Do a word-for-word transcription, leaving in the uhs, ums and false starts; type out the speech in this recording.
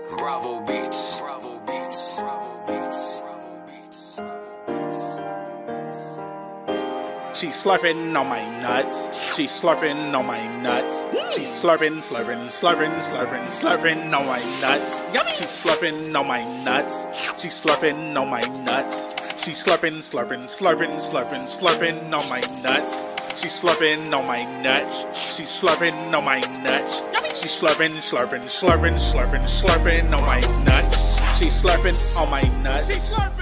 Bravo Beats. Bravo Beats. Bravo Beats. Bravo Beats. She slurping on my nuts. She slurping on my nuts. She slurping, slurping, slurping, slurping, slurping on my nuts. Yummy. She slurping on my nuts. She slurping on my nuts. She slurping, slurping, slurping, slurping, slurping on my nuts. She slurping on my nuts. She slurping on my nuts. She slurping, slurping, slurping, slurping, slurping on my nuts. She slurping on my nuts.